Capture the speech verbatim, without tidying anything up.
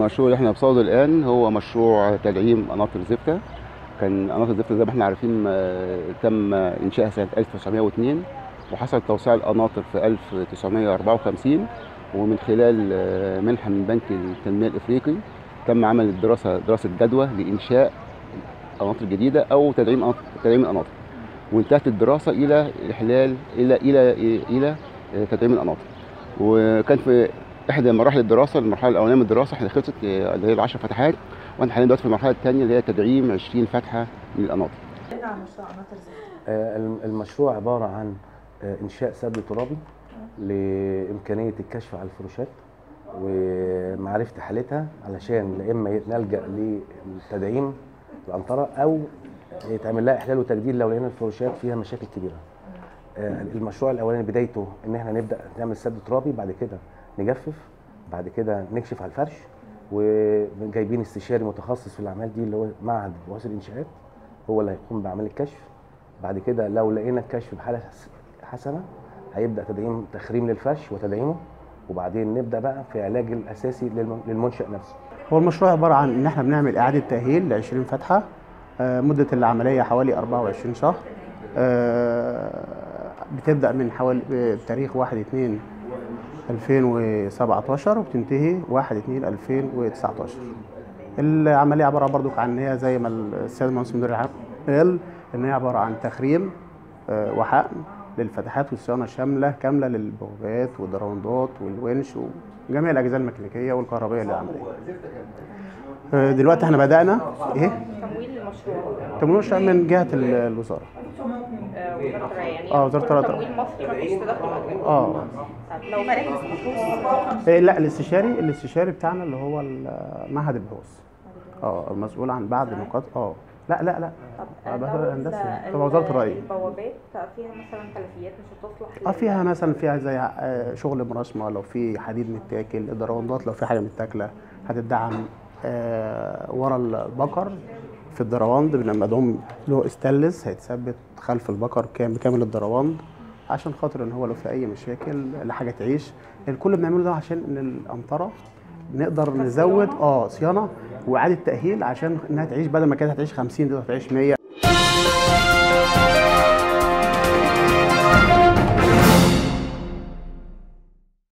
المشروع اللي احنا بصدده الان هو مشروع تدعيم قناطر زفته. كان قناطر زفته زي ما احنا عارفين آه، تم انشائها سنه ألف وتسعمائة واثنين، وحصل توسيع القناطر في ألف وتسعمائة وأربعة وخمسين، ومن خلال آه، منحه من بنك التنميه الافريقي تم عمل الدراسه دراسه جدوى لانشاء قناطر جديده او تدعيم قناطر- تدعيم القناطر. وانتهت الدراسه الى احلال الى الى الى آه، تدعيم القناطر. وكان في احدى مراحل الدراسه، المرحله الاولانيه من الدراسه احنا خلصت آه، اللي هي العشر فتحات، واحنا حاليا دلوقتي في المرحله الثانيه اللي هي تدعيم عشرين فتحه من القناطر. عن مشروع قناطر زفت. آه، الم- المشروع عبارة عن آه، إنشاء سد ترابي لإمكانية الكشف على الفروشات ومعرفة حالتها، علشان لا إما نلجأ لتدعيم القنطرة أو يتعمل لها إحلال وتجديد لو لقينا الفروشات فيها مشاكل كبيرة. آه، المشروع الأولاني بدايته إن إحنا نبدأ نعمل سد ترابي، بعد كده نجفف، بعد كده نكشف على الفرش، وجايبين استشاري متخصص في الأعمال دي اللي هو معهد بواسطة الإنشاءات، هو اللي هيقوم بعمل الكشف. بعد كده لو لقينا الكشف بحاله حسنه هيبدا تدعيم تخريم للفرش وتدعيمه، وبعدين نبدا بقى في علاج الاساسي للم- للمنشأ نفسه. هو المشروع عبارة عن إن إحنا بنعمل إعادة تأهيل ل عشرين فتحة. آه، مدة العملية حوالي أربعة وعشرين شهر. آه، بتبدأ من حوالي بتاريخ واحد اتنين ألفين وسبعتاشر وبتنتهي واحد اتنين ألفين وتسعتاشر. العملية عبارة برضو عن إن هي زي ما السيد المهندس مدير العام قال، إن هي عبارة عن تخريم آه، وحقن للفتحات والصيانة شاملة كاملة للبوابات والدراوندات والونش وجميع الأجزاء الميكانيكية والكهربائية للعملية. آه، دلوقتي احنا بدأنا إيه؟ تمويل المشروع تمويل المشروع من جهة ال- الوزارة. آه، وزارة الرعاية يعني. اه، وزارة الرعاية. تمويل مصري مفيش تدخل أجنبي. اه طب لو مراكز بحوث. إيه، لا، الاستشاري الاستشاري بتاعنا اللي هو ال- معهد البحوث. اه، المسؤول عن بعض النقاط. اه لا لا لا طب بقى لو هندسة ال- تبع وزارة الري. البوابات فيها مثلا خلفيات مش هتصلح اه، فيها مثلا فيها زي آه، شغل مرسمة، لو في حديد متاكل، الدراوندات لو في حاجة متاكلة هتدعم آه، ورا البقر. في الدراوند بنمدهم له استانلس هيتثبت خلف البقر كام بكامل الدراوند، عشان خاطر ان هو لو في اي مشاكل لحاجه تعيش. الكل بنعمله ده عشان ان القنطره نقدر نزود اه صيانه واعاده تاهيل، عشان انها تعيش بدل ما كانت هتعيش خمسين دلوقتي هتعيش مية.